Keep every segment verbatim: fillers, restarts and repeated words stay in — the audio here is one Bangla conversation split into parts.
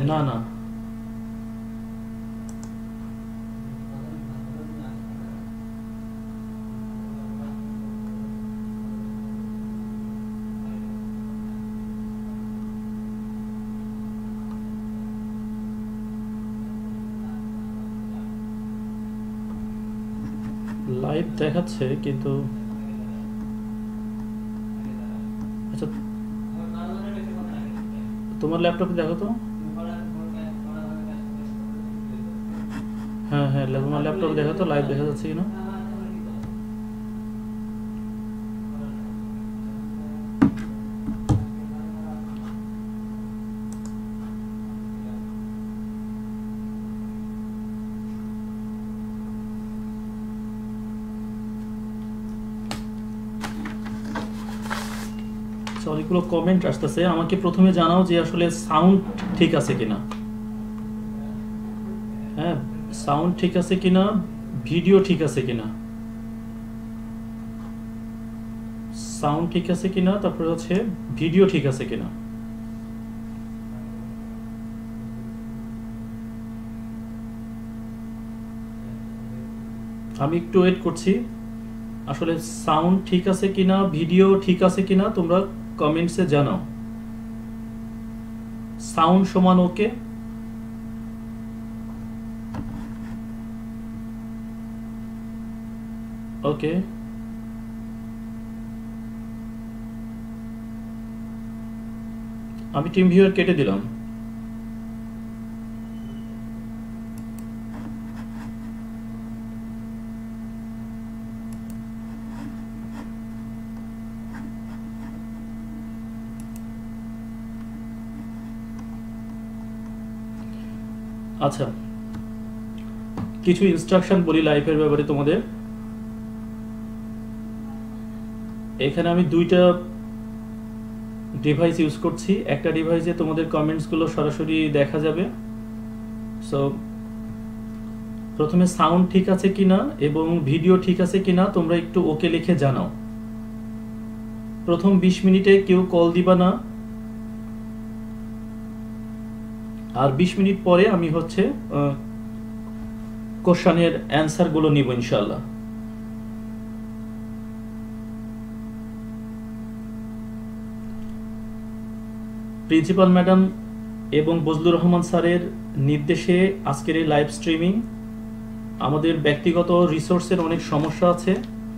না না লাইভ দেখাচ্ছে কিন্তু আচ্ছা তোমার ল্যাপটপে দেখো তো হ্যাঁ হ্যাঁ তোমার ল্যাপটপে দেখো তো লাইভ দেখা যাচ্ছে কিনা অনেকগুলো কমেন্ট আসতেছে আমাকে প্রথমে জানাও যে আসলে সাউন্ড ঠিক আছে কিনা হ্যাঁ সাউন্ড ঠিক আছে কিনা ভিডিও ঠিক আছে কিনা সাউন্ড ঠিক আছে কিনা তারপরে হচ্ছে ভিডিও ঠিক আছে কিনা আমি একটু ওয়েট করছি আসলে সাউন্ড ঠিক আছে কিনা ভিডিও ঠিক আছে কিনা তোমরা কমেন্টসে জানাও সাউন্ড সমান ওকে ওকে আমি টিম ভিউয়ার কেটে দিলাম আচ্ছা কিছু ইনস্ট্রাকশন বলি লাইফের ব্যাপারে তোমাদের এখানে আমি দুইটা ডিভাইস ইউজ করছি একটা ডিভাইসে তোমাদের কমেন্টসগুলো সরাসরি দেখা যাবে সো প্রথমে সাউন্ড ঠিক আছে কিনা এবং ভিডিও ঠিক আছে কিনা তোমরা একটু ওকে লিখে জানাও প্রথম বিশ মিনিটে কেউ কল দিবা না আর বিশ মিনিট পরে আমি হচ্ছে কোশ্চেনের অ্যানসার গুলো নিব ইনশাআল্লাহ প্রিন্সিপাল ম্যাডাম এবং বজলুর রহমান স্যারের নির্দেশে আজকের এই লাইভ স্ট্রিমিং আমাদের ব্যক্তিগত রিসোর্সের অনেক সমস্যা আছে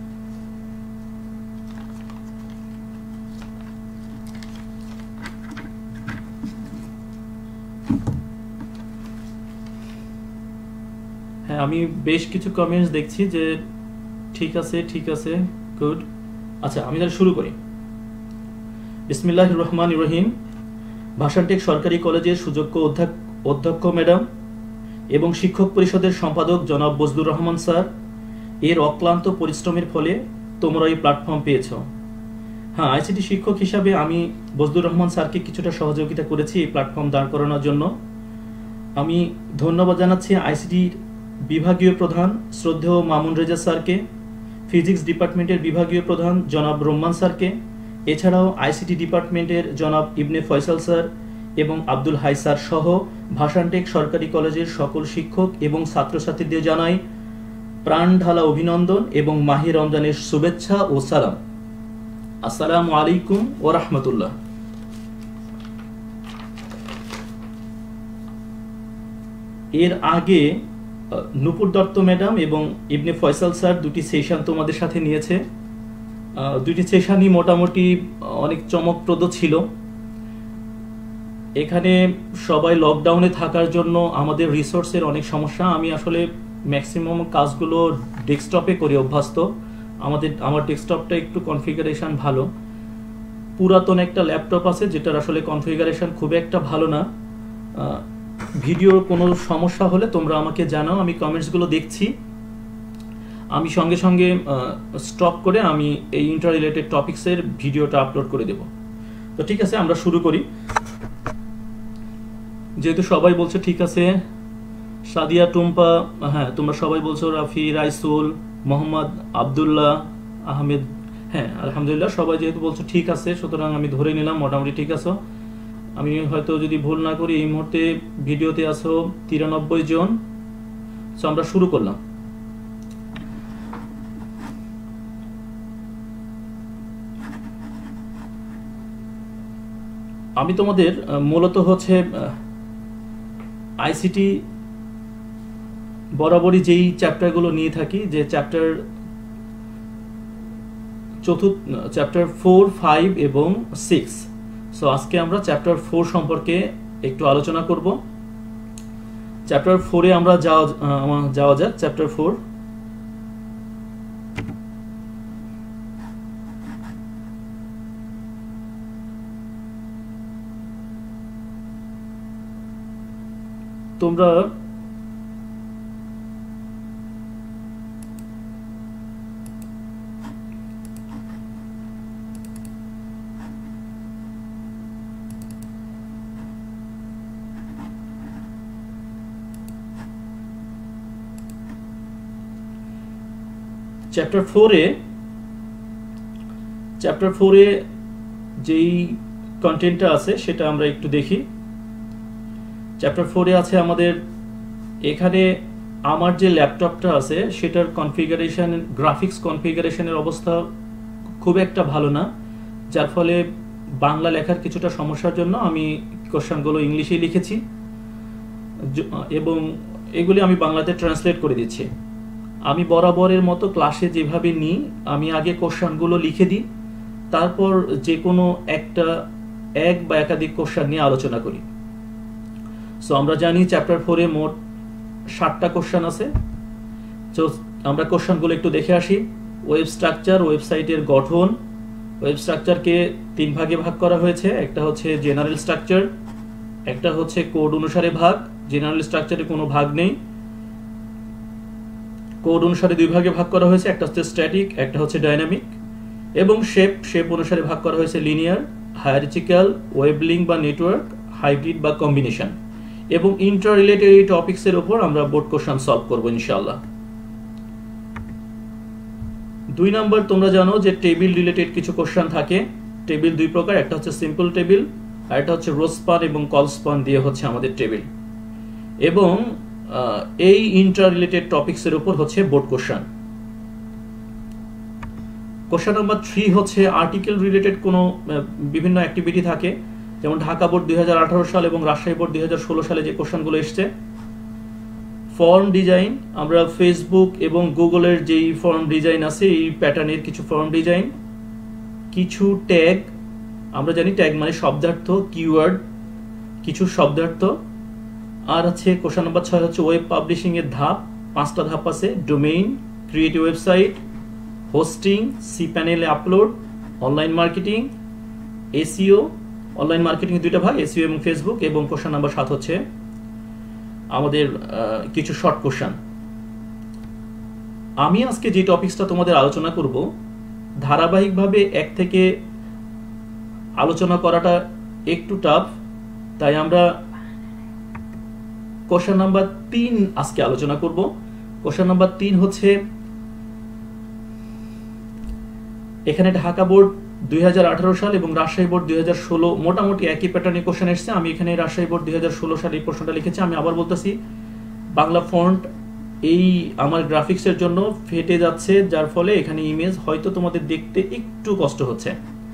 হ্যাঁ আমি বেশ কিছু কমেন্টস দেখছি যে ঠিক আছে ঠিক আছে গুড আচ্ছা আমি তাহলে শুরু করি বিসমিল্লাহির রহমানির রহিম ভাষানটেক সরকারি কলেজের সুযোগ্য অধ্যক্ষ ম্যাডাম এবং শিক্ষক পরিষদের সম্পাদক জনাব বজলুর রহমান স্যার এর অক্লান্ত পরিশ্রমের ফলে তোমরা এই প্ল্যাটফর্ম পেয়েছ হ্যাঁ আইসিটি শিক্ষক হিসাবে আমি বজলুর রহমান স্যারকে কিছুটা সহযোগিতা করেছি এই প্ল্যাটফর্ম দাঁড় করানোর জন্য আমি ধন্যবাদ জানাচ্ছি আইসিটির বিভাগীয় প্রধান শ্রদ্ধেয় মামুন রেজা স্যারকে ফিজিক্স ডিপার্টমেন্টের বিভাগীয় প্রধান জনাব রহমান স্যারকে এছাড়াও আইসিটি ডিপার্টমেন্টের জনাব ইবনে ফয়সাল স্যার এবং আব্দুল হাই স্যার সহ ভাষানটেক সরকারি কলেজের সকল শিক্ষক এবং ছাত্রছাত্রীদের জানাই প্রাণ ঢালা অভিনন্দন এবং মাহে রমজানের শুভেচ্ছা ও সালাম আসসালামু আলাইকুম ওয়া রাহমাতুল্লাহ এর আগে নূপুর দত্ত ম্যাডাম এবং ইবনে ফয়সাল স্যার দুটি সেশন তোমাদের সাথে নিয়েছে দুটি সেশনই মোটামুটি অনেক চমকপ্রদ ছিল এখানে সবাই লকডাউনে থাকার জন্য আমাদের রিসোর্সের অনেক সমস্যা আমি আসলে ম্যাক্সিমাম কাজগুলো ডেস্কটপে করে অভ্যস্ত আমাদের আমার ডেস্কটপটা একটু কনফিগারেশন ভালো পুরাতন একটা ল্যাপটপ আছে যেটার আসলে কনফিগারেশন খুব একটা ভালো না ভিডিওর কোনো সমস্যা হলে তোমরা আমাকে জানাও আমি কমেন্টসগুলো দেখছি আমি সঙ্গে সঙ্গে স্টপ করে আমি এই ইন্টার রিলেটেড টপিকসের ভিডিওটা আপলোড করে দেব তো ঠিক আছে আমরা শুরু করি যেহেতু সবাই বলছে ঠিক আছে সাদিয়া টুম্পা হ্যাঁ তোমরা সবাই বলছো রাফি রাইসুল মোহাম্মদ আব্দুল্লাহ আহমেদ হ্যাঁ আলহামদুলিল্লাহ সবাই যেহেতু বলছো ঠিক আছে সুতরাং আমি ধরে নিলাম মোটামুটি ঠিক আছে আমি হয়তো যদি ভুল না করি এই মুহূর্তে ভিডিওতে আছো তিরানব্বই জন। সো আমরা শুরু করলাম। আমি তোমাদের মূলত হচ্ছে আইসিটি বরাবরই যেই চ্যাপ্টারগুলো নিয়ে থাকি, যে চ্যাপ্টার চতুর্থ চ্যাপ্টার ফোর ফাইভ এবং সিক্স। সো আজকে আমরা চ্যাপ্টার ফোর সম্পর্কে একটু আলোচনা করব। চ্যাপ্টার ফোরে আমরা যাওয়া যাওয়া যাক। চ্যাপ্টার ফোর, তোমরা চ্যাপ্টার ফোরে চ্যাপ্টার ফোরে যেই কন্টেন্টটা আছে সেটা আমরা একটু দেখি। চ্যাপ্টার ফোরে আছে আমাদের, এখানে আমার যে ল্যাপটপটা আছে সেটার কনফিগারেশন, গ্রাফিক্স কনফিগারেশনের অবস্থা খুব একটা ভালো না, যার ফলে বাংলা লেখার কিছুটা সমস্যার জন্য আমি কোশ্চেনগুলো ইংলিশেই লিখেছি এবং এগুলি আমি বাংলাতে ট্রান্সলেট করে দিচ্ছি। আমি বরাবরের মতো ক্লাসে যেভাবে নিই, আমি আগে কোশ্চেনগুলো লিখে দিই, তারপর যে কোনো একটা এক বা একাধিক কোশ্চেন নিয়ে আলোচনা করি। সো আমরা জানি চ্যাপ্টার ফোরে মোট ষাটটা কোশ্চেন আছে। তো আমরা কোশ্চেনগুলো একটু দেখে আসি। ওয়েব স্ট্রাকচার, ওয়েবসাইটের গঠন। ওয়েব স্ট্রাকচারকে তিন ভাগে ভাগ করা হয়েছে। একটা হচ্ছে জেনারেল স্ট্রাকচার, একটা হচ্ছে কোড অনুসারে ভাগ। জেনারেল স্ট্রাকচারে কোনো ভাগ নেই, কোড অনুসারে দুই ভাগে ভাগ করা হয়েছে, একটা হচ্ছে স্ট্যাটিক, একটা হচ্ছে ডাইনামিক। এবং শেপ শেপ অনুসারে ভাগ করা হয়েছে লিনিয়ার, হায়ারার্চিক্যাল, ওয়েব লিঙ্ক বা নেটওয়ার্ক, হাইব্রিড বা কম্বিনেশন। এবং ইন্টার রিলেটেড এই টপিকসের উপর আমরা বোর্ড কোশ্চেন সলভ করবো ইনশাআল্লাহ। দুই নাম্বার, তোমরা জানো যে টেবিল রিলেটেড কিছু কোশ্চেন থাকে। টেবিল দুই প্রকার, একটা হচ্ছে সিম্পল টেবিল আর একটা হচ্ছে রো স্পান এবং কল স্পান দিয়ে হচ্ছে আমাদের টেবিল। এবং এই ইন্টার রিলেটেড টপিকসের উপর হচ্ছে board question. Question number three হচ্ছে আর্টিকেল রিলেটেড কোনো বিভিন্ন অ্যাক্টিভিটি থাকে, যেমন ঢাকা বোর্ড দুই হাজার আঠারো সাল এবং রাজশাহী বোর্ড দুই হাজার ষোলো সালে যে কোশ্চেনগুলো এসছে। ফর্ম ডিজাইন, আমরা ফেসবুক এবং গুগলের যেই ফর্ম ডিজাইন আছে এই প্যাটার্নের কিছু ফর্ম ডিজাইন। কিছু ট্যাগ, আমরা জানি ট্যাগ মানে শব্দার্থ, কিওয়ার্ড, কিছু শব্দার্থ। আর আছে কোশ্চেন নাম্বার ছয় হচ্ছে ওয়েব পাবলিশিং এর ধাপ। পাঁচটা ধাপ আছে: ডোমেইন, ক্রিয়েটিভ ওয়েবসাইট, হোস্টিং, সি প্যানেলে upload, online marketing, SEO. Online marketing দুইটা ভাগ, এসইও এবং ফেসবুক। এবং কোশ্চেন নাম্বার সাত হচ্ছে আমাদের কিছু শর্ট কোশ্চেন। আমি আজকে যে টপিকসটা তোমাদের আলোচনা করব, ধারাবাহিকভাবে এক থেকে আলোচনা করাটা একটু টাফ, তাই আমরা কোশ্চেন নাম্বার তিন আজকে আলোচনা করব। কোশ্চেন নাম্বার তিন হচ্ছে, এখানে ঢাকা বোর্ড দুই হাজার আঠারো সাল এবং রাজশাহী বোর্ড দুই হাজার ষোলো মোটামুটি একই প্যাটার্নে কোশ্চেন এসছে। আমি এখানে রাজশাহী বোর্ড দুই হাজার ষোলো সালে এই প্রশ্নটা লিখেছি। আমি আবার বলতেছি, বাংলা ফন্ট এই আমার গ্রাফিক্সের জন্য ফেটে যাচ্ছে, যার ফলে এখানে ইমেজ হয়তো তোমাদের দেখতে একটু কষ্ট হচ্ছে।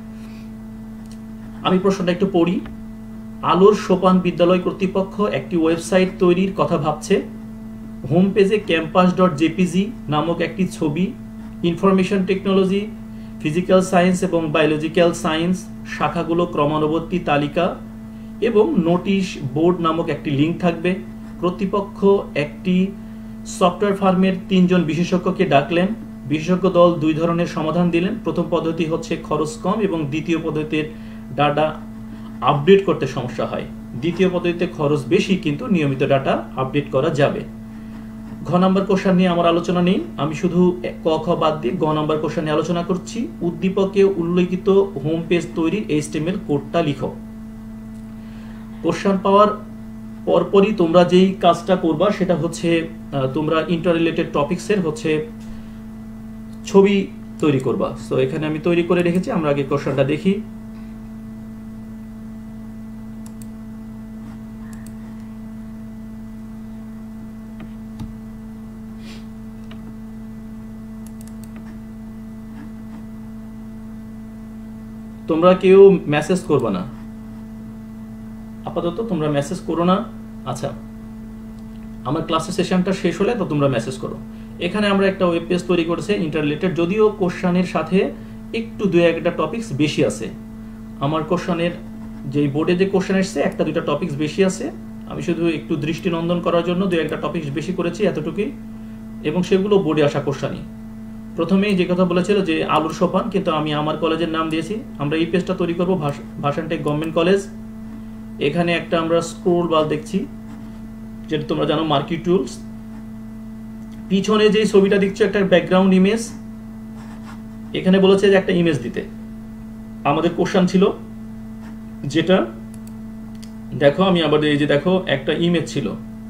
আমি প্রশ্নটা একটু পড়ি। আলোর সোপান বিদ্যালয় কর্তৃপক্ষ একটি ওয়েবসাইট তৈরির কথা ভাবছে। হোম পেজে ক্যাম্পাস ডট জেপিজি নামক একটি ছবি, ইনফরমেশন টেকনোলজি, ফিজিক্যাল সায়েন্স এবং বায়োলজিক্যাল সায়েন্স শাখাগুলো ক্রমানুবর্তী তালিকা এবং নোটিশ বোর্ড নামক একটি লিঙ্ক থাকবে। কর্তৃপক্ষ একটি সফটওয়্যার ফার্মের তিনজন বিশেষজ্ঞকে ডাকলেন। বিশেষজ্ঞ দল দুই ধরনের সমাধান দিলেন। প্রথম পদ্ধতি হচ্ছে খরচ কম এবং দ্বিতীয় পদ্ধতির ডাটা আপডেট করতে সমস্যা হয়। দ্বিতীয় পদ্ধতিতে খরচ বেশি কিন্তু নিয়মিত ডাটা আপডেট করা যাবে। ঘ নাম্বার কোশ্চেন নিয়ে আমার আলোচনা নেই, আমি শুধু ক খ বাদ দিয়ে গ নাম্বার কোশ্চেন নিয়ে আলোচনা করছি। উদ্দীপকে উল্লেখিত হোম পেজ তৈরির এইচটিএমএল কোডটা লিখো। কোশ্চেন পাওয়ার পরপরই তোমরা যেই কাজটা করবা সেটা হচ্ছে তোমরা ইন্টার রিলেটেড টপিকসের হচ্ছে ছবি তৈরি করবা। সো এখানে আমি তৈরি করে রেখেছি, আমরা আগে কোশ্চেনটা দেখি। তোমরা কেউ মেসেজ করবে না, আপাতত তোমরা মেসেজ করো না। আচ্ছা, আমার ক্লাসের সেশনটা শেষ হলে তো তোমরা মেসেজ করো। এখানে আমরা একটা ওয়েব পেজ তৈরি করেছি ইন্টার রিলেটেড, যদিও কোশ্চানের সাথে একটু দুই একটা টপিকস বেশি আছে। আমার কোশ্চানের যেই বোর্ডে যে কোশ্চেন এসছে একটা দুইটা টপিকস বেশি আছে, আমি শুধু একটু দৃষ্টিনন্দন করার জন্য দুই একটা টপিকস বেশি করেছি, এতটুকুই। এবং সেগুলো বোর্ডে আসা কোশ্চানই। প্রথমেই যে কথা বলেছিল যে আলুর সোপান, কিন্তু আমি আমার কলেজের নাম দিয়েছি। আমরা এই পেজটা তৈরি করবো ভাষান টেক গভর্নমেন্ট কলেজ। এখানে একটা আমরা স্ক্রোল বার দেখছি, যেটা তোমরা জানো মার্কি টুলস। পিছনে যে ছবিটা দেখছো একটা ব্যাকগ্রাউন্ড ইমেজ, এখানে বলেছে যে একটা ইমেজ দিতে। আমাদের কোশ্চেন ছিল যেটা দেখো, আমি আবার এই যে দেখো একটা ইমেজ ছিল,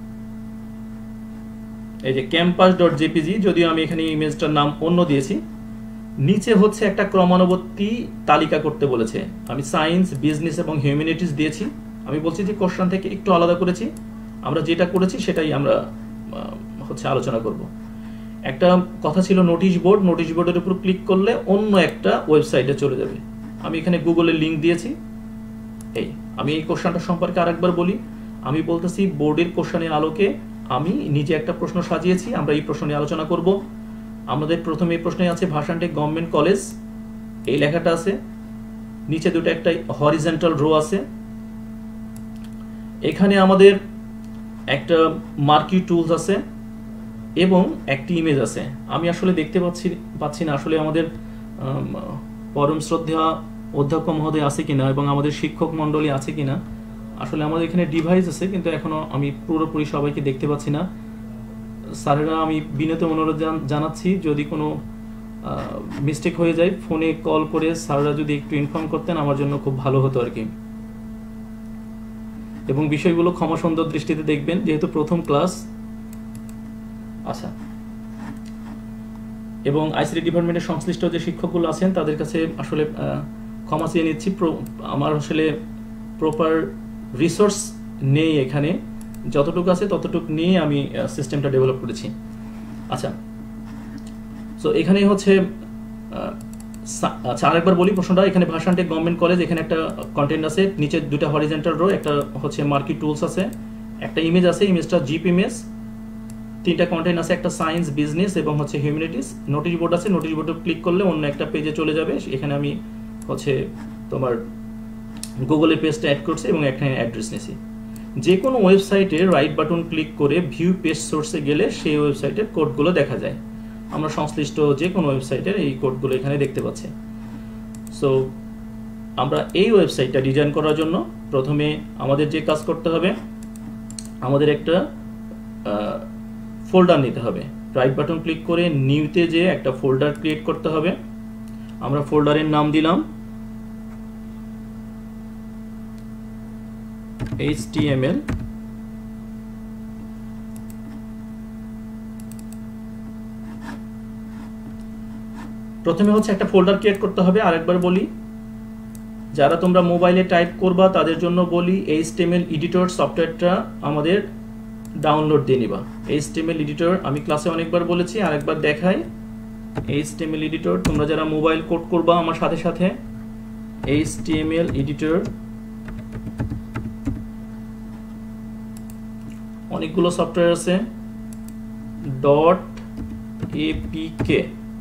এই যে ক্যাম্পাস ডট জেপিজি, যদিও আমি এখানে ইমেজটার নাম অন্য দিয়েছি। নিচে হচ্ছে একটা ক্রমানুবর্তী তালিকা করতে বলেছে। আমি সায়েন্স, বিজনেস এবং হিউম্যানিটিস দিয়েছি। আমি বলছি যে কোশ্চেন থেকে একটু আলাদা করেছি, আমরা যেটা করেছি সেটাই আমরা হচ্ছে আলোচনা করব। একটা কথা ছিল নোটিশ বোর্ড, নোটিশ বোর্ডের উপর ক্লিক করলে অন্য একটা ওয়েবসাইটে চলে যাবে। আমি এখানে গুগলের লিঙ্ক দিয়েছি। এই আমি এই কোশ্চেনটা সম্পর্কে আরেকবার বলি। আমি বলতেছি বোর্ডের কোশ্চেনের আলোকে আমি নিজে একটা প্রশ্ন সাজিয়েছি, আমরা এই প্রশ্ন নিয়ে আলোচনা করব। আমাদের প্রথমে এই প্রশ্নে আছে ভাষান টেক গভর্নমেন্ট কলেজ, এই লেখাটা আছে। নিচে দুটো একটা হরিজন্টাল রো আছে। এখানে আমাদের একটা মার্কি টুলস আছে এবং একটি ইমেজ আছে। আমি আসলে দেখতে পাচ্ছি পাচ্ছি না আসলে আমাদের পরম শ্রদ্ধা অধ্যক্ষ মহোদয় আছে কিনা এবং আমাদের শিক্ষক মণ্ডলী আছে কিনা। আসলে আমাদের এখানে ডিভাইস আছে, কিন্তু এখনো আমি পুরোপুরি সবাইকে দেখতে পাচ্ছি না। স্যারেরা, আমি বিনীত অনুরোধ জানাচ্ছি, যদি কোনো মিস্টেক হয়ে যায় ফোনে কল করে স্যাররা যদি একটু ইনফর্ম করতেন আমার জন্য খুব ভালো হতো আর কি। এবং বিষয়গুলো ক্ষমা সুন্দর দৃষ্টিতে দেখবেন, যেহেতু প্রথম ক্লাস। আচ্ছা, এবং আইসিটি ডিপার্টমেন্টের সংশ্লিষ্ট যে শিক্ষকগুলো আছেন তাদের কাছে আসলে ক্ষমা চেয়ে নিচ্ছি। আমার আসলে প্রপার রিসোর্স নেই এখানে, যতটুকু আছে ততটুকু নিয়ে আমি সিস্টেমটা ডেভেলপ করেছি। আচ্ছা, সো এখানেই হচ্ছে আচ্ছা আরেকবার বলি প্রশ্নটা। এখানে ভাষান টেক গভর্নমেন্ট কলেজ, এখানে একটা কন্টেন্ট আছে, নিচে দুটা হরিজন্টাল রো, একটা হচ্ছে মার্কি টুলস আছে, একটা ইমেজ আছে, ইমেজটা জিপ ইমেজ, তিনটা কন্টেন্ট আছে, একটা সায়েন্স, বিজনেস এবং হচ্ছে হিউম্যানিটিস। নোটিশ বোর্ড আছে, নোটিশ বোর্ডে ক্লিক করলে অন্য একটা পেজে চলে যাবে। এখানে আমি হচ্ছে তোমার গুগলের পেজটা অ্যাড করছি এবং এখানে অ্যাড্রেস নিয়েছি। যে কোনো ওয়েবসাইটে রাইট বাটন ক্লিক করে ভিউ পেজ সোর্সে গেলে সেই ওয়েবসাইটের কোডগুলো দেখা যায়। আমরা সংশ্লিষ্ট যে কোনো ওয়েবসাইটের এই কোডগুলো এখানে দেখতে পাচ্ছি। সো আমরা এই ওয়েবসাইটটা ডিজাইন করার জন্য প্রথমে আমাদের যে কাজ করতে হবে, আমাদের একটা ফোল্ডার নিতে হবে। রাইট বাটন ক্লিক করে নিউতে যে একটা ফোল্ডার ক্রিয়েট করতে হবে। আমরা ফোল্ডারের নাম দিলাম এইচ টি এম এল। প্রথমে হচ্ছে একটা ফোল্ডার ক্রিয়েট করতে হবে। আরেকবার বলি, যারা তোমরা মোবাইলে টাইপ করবা তাদের জন্য বলি H T M L editor সফটওয়্যারটা আমাদের ডাউনলোড দিয়ে নিবা। H T M L editor আমি ক্লাসে অনেকবার বলেছি, আরেকবার দেখাই। H T M L editor তোমরা যারা মোবাইল কোড করবা আমার সাথে সাথে, H T M L editor অনেকগুলো সফটওয়্যার আছে, ডট এপিকে।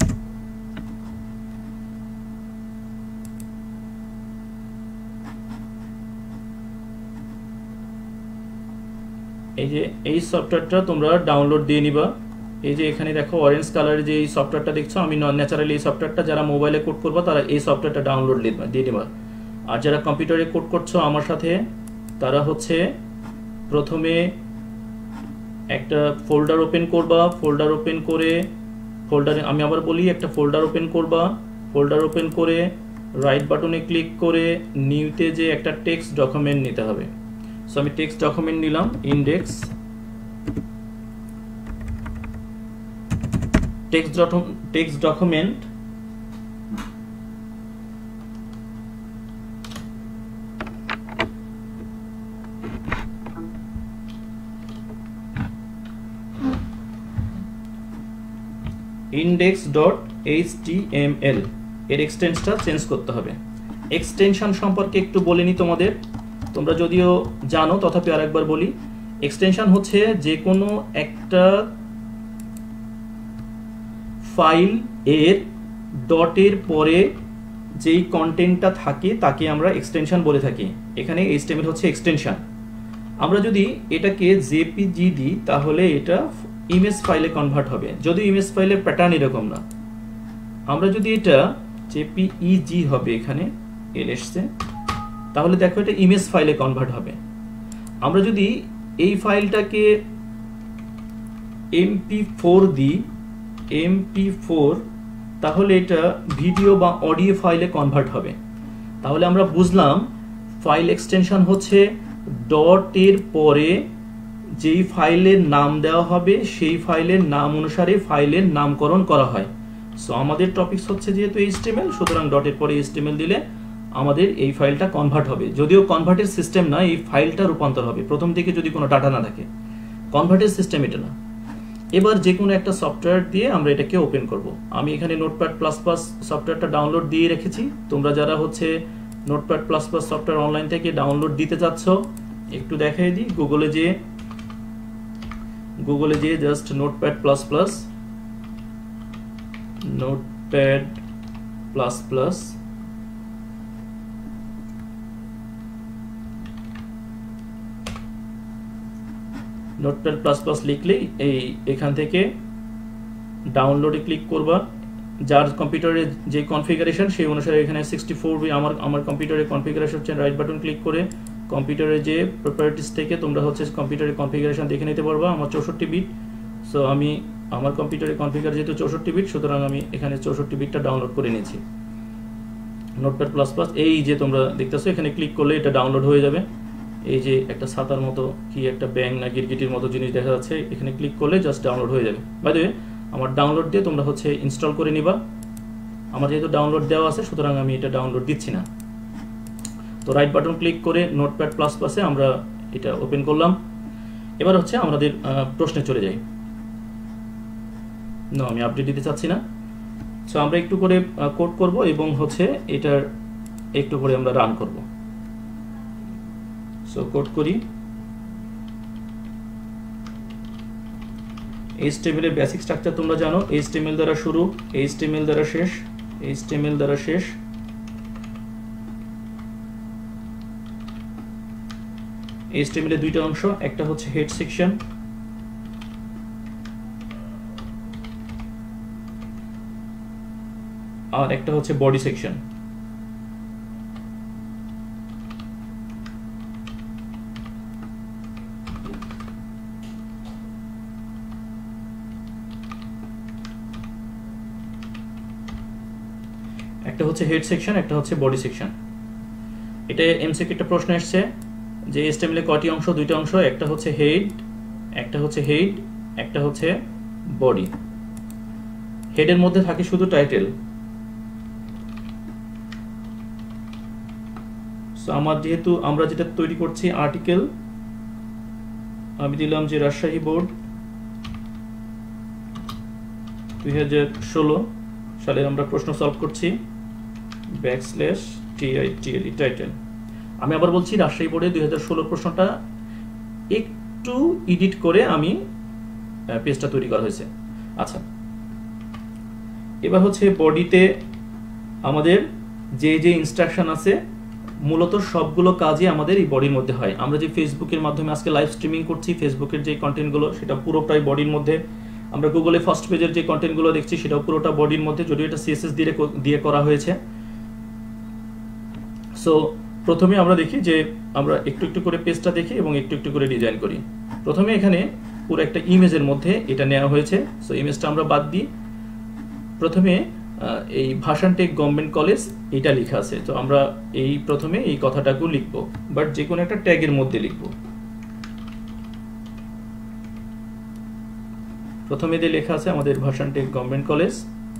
এই যে এই সফটওয়্যারটা তোমরা ডাউনলোড দিয়ে নিবা। এই যে এখানে দেখো অরেঞ্জ কালারের যে এই সফটওয়্যারটা দেখছো, আমি ন্যাচারালি এই সফটওয়্যারটা যারা মোবাইলে কোড করবা তারা এই সফটওয়্যারটা ডাউনলোড দিয়ে নিবা। আর যারা কম্পিউটারে কোড করছো আমার সাথে, তারা হচ্ছে প্রথমে একটা ফোল্ডার ওপেন করবা। ফোল্ডার ওপেন করে ফোল্ডারে আমি আবার বলি একটা ফোল্ডার ওপেন করবা। ফোল্ডার ওপেন করে রাইট বাটনে ক্লিক করে নিউতে যে একটা টেক্সট ডকুমেন্ট নিতে হবে। সো আমি টেক্সট ডকুমেন্ট নিলাম, index text text document. Index dot H T M L এর এক্সটেন্সটা চেঞ্জ করতে হবে। এক্সটেনশন সম্পর্কে একটু বলে নি তোমাদের, তোমরা যদিও জানো তথাপি আরেকবার বলি। এক্সটেনশন হচ্ছে যে কোনো একটা ফাইল এর ডটের পরে যেই কন্টেন্টটা থাকে তাকে আমরা এক্সটেনশন বলে থাকি। এখানে এইচটিএমএল হচ্ছে এক্সটেনশন। আমরা যদি এটাকে জেপিজি দিই তাহলে এটা ইমেজ ফাইলে কনভার্ট হবে, যদিও ইমেজ ফাইলের প্যাটার্ন এরকম না। আমরা যদি এটা জেপিইজি হবে, এখানে এল এসছে, তাহলে দেখো এটা ইমেজ ফাইলে কনভার্ট হবে। আমরা যদি এই ফাইলটাকে এমপি ফোর দিই, এমপি ফোর, তাহলে এটা ভিডিও বা অডিও ফাইলে কনভার্ট হবে। তাহলে আমরা বুঝলাম ফাইল এক্সটেনশন হচ্ছে ডটের পরে যেই ফাইলের নাম দেওয়া হবে সেই ফাইলের নাম অনুসারে ফাইলের নামকরণ করা হয়। সো আমাদের টপিকস হচ্ছে যেহেতু এইচটিএমএল, সুতরাং ডটের পরে এইচটিএমএল দিলে আমাদের এই ফাইলটা কনভার্ট হবে। যদিও কনভার্টের সিস্টেম না, এই ফাইলটা রূপান্তর হবে প্রথম দিকে যদি কোনো ডাটা না থাকে। কনভার্টের সিস্টেম এটা না। এবার যে কোনো একটা সফটওয়্যার দিয়ে আমরা এটাকে ওপেন করব। আমি এখানে নোটপ্যাড প্লাস প্লাস সফটওয়্যারটা ডাউনলোড দিয়ে রেখেছি। তোমরা যারা হচ্ছে notepad plus plus software online থেকে ডাউনলোড দিতে চাচ্ছ, একটু দেখাই দিই। গুগলে যে গুগলে যে just notepad plus plus notepad plus plus notepad plus plus লিখলেই এই এখান থেকে ডাউনলোডে ক্লিক করবা। যার কম্পিউটারে যে কনফিগারেশন সেই অনুসারে এখানে সিক্সটি ফোর আমার আমার কম্পিউটারের কনফিগারেশন হচ্ছে, রাইট বাটন ক্লিক করে কম্পিউটারে যে প্রপার্টিস থেকে তোমরা হচ্ছে কম্পিউটারের কনফিগারেশন দেখে নিতে পারবা। আমার চৌষট্টি বিট, সো আমি আমার কম্পিউটারের কনফিগার যেহেতু চৌষট্টি বিট, সুতরাং আমি এখানে চৌষট্টি বিটটা ডাউনলোড করে নিয়েছি। নোটপ্যাড প্লাস প্লাস এই যে তোমরা দেখতেছো, এখানে ক্লিক করলে এটা ডাউনলোড হয়ে যাবে। এই যে একটা ছাতার মতো কি একটা ব্যাং না গিরগিটির মতো জিনিস দেখা যাচ্ছে, এখানে ক্লিক করলে জাস্ট ডাউনলোড হয়ে যাবে। বাই দ্য ওয়ে, আমার ডাউনলোড দিয়ে তোমরা হচ্ছে ইনস্টল করে নিবা। আমার যেহেতু ডাউনলোড দেওয়া আছে, সুতরাং আমি এটা ডাউনলোড দিচ্ছি না। তো রাইট বাটন ক্লিক করে নোটপ্যাড প্লাস প্লাসে আমরা এটা ওপেন করলাম। এবার হচ্ছে আমাদের প্রশ্নে চলে যাই। না, আমি আপডেট দিতে চাচ্ছি না। সো আমরা একটু করে কোড করব এবং হচ্ছে এটার একটু করে আমরা রান করব। সো কোড করি। এইচটিএমএল এর বেসিক স্ট্রাকচার তোমরা জানো, এইচটিএমএল দ্বারা শুরু, এইচটিএমএল দ্বারা শেষ, এইচটিএমএল দ্বারা শেষ। এইচটিএমএল এর দুইটা অংশ, একটা হচ্ছে হেড সেকশন, আর একটা হচ্ছে বডি সেকশন। একটা হচ্ছে হেড সেকশন, একটা হচ্ছে বডি সেকশন। এটা এমসিকিউ একটা প্রশ্ন আসছে যে এইচটিএমএল এর কয়টি অংশ? দুইটা অংশ, একটা হচ্ছে হেড, একটা হচ্ছে হেড, একটা হচ্ছে বডি। হেডের মধ্যে থাকে শুধু টাইটেল। সো আমার যেহেতু আমরা যেটা তৈরি করছি আর্টিকেল, আমি দিলাম যে রাজশাহী বোর্ড দুই হাজার ষোলো সালের আমরা প্রশ্ন সলভ করছি, ব্যাকস্ল্যাশ টিআইটিএলই টাইটেল। আমি আবার বলছি রাজশাহী বোর্ডে দুই হাজার ষোলো প্রশ্নটা একটু এডিট করে আমি পেজটা তৈরি করা হয়েছে। আচ্ছা, এবার হচ্ছে বডিতে আমাদের যে যে ইনস্ট্রাকশন আছে, মূলত সবগুলো কাজই আমাদের এই বডির মধ্যে হয়। আমরা যে ফেসবুকের মাধ্যমে আজকে লাইভ স্ট্রিমিং করছি, ফেসবুকের যে কন্টেন্টগুলো সেটা পুরোটাই বডির মধ্যে। আমরা গুগলে ফার্স্ট পেজের যে কন্টেন্টগুলো দেখছি সেটাও পুরোটা বডির মধ্যে, যদিও এটা সিএসএস দিয়ে দিয়ে করা হয়েছে। সো প্রথমে আমরা দেখি যে আমরা একটু একটু করে পেজটা দেখি এবং একটু একটু করে ডিজাইন করি। প্রথমে এখানে পুরো একটা ইমেজের মধ্যে এটা নেওয়া হয়েছে। সো ইমেজটা আমরা বাদ দিই। প্রথমে এই ভাষান টেক গভর্নমেন্ট কলেজ এটা লেখা আছে, তো আমরা এই প্রথমে এই কথাটাকেও লিখব, বাট যে কোনো একটা ট্যাগের মধ্যে লিখব। প্রথমে যে লেখা আছে আমাদের ভাষান টেক গভর্নমেন্ট কলেজ,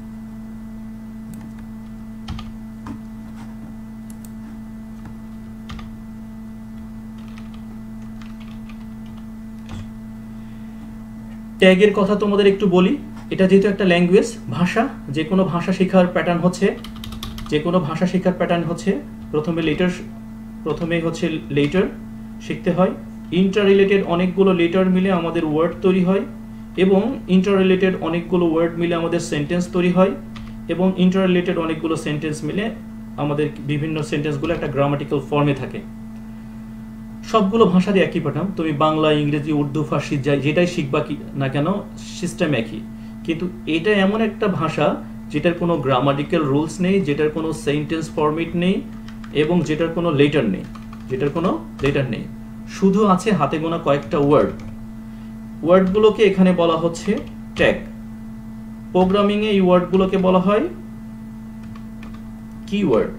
ট্যাগের কথা তোমাদের একটু বলি। এটা যেহেতু একটা ল্যাঙ্গুয়েজ, ভাষা, যে কোনো ভাষা শেখার প্যাটার্ন হচ্ছে যে কোনো ভাষা শেখার প্যাটার্ন হচ্ছে প্রথমে লেটার প্রথমে হচ্ছে লেটার শিখতে হয়। ইন্টার রিলেটেড অনেকগুলো লেটার মিলে আমাদের ওয়ার্ড তৈরি হয়, এবং ইন্টার রিলেটেড অনেকগুলো ওয়ার্ড মিলে আমাদের সেন্টেন্স তৈরি হয়, এবং ইন্টার রিলেটেড অনেকগুলো সেন্টেন্স মিলে আমাদের বিভিন্ন সেন্টেন্সগুলো একটা গ্রামাটিক্যাল ফর্মে থাকে। সবগুলো ভাষারই একই প্যাটার্ন, তুমি বাংলা, ইংরেজি, উর্দু, ফার্সি যাই যেটাই শিখবা কি না কেন সিস্টেম একই। কিন্তু এটা এমন একটা ভাষা যেটার কোনো গ্রামাটিক্যাল রুলস নেই, যেটার কোনো সেন্টেন্স ফরম্যাট নেই, এবং যেটার কোনো লেটার নেই যেটার কোনো লেটার নেই শুধু আছে হাতে গোনা কয়েকটা ওয়ার্ড। ওয়ার্ডগুলোকে এখানে বলা হচ্ছে ট্যাগ। প্রোগ্রামিংয়ে এই ওয়ার্ডগুলোকে বলা হয় কিওয়ার্ড।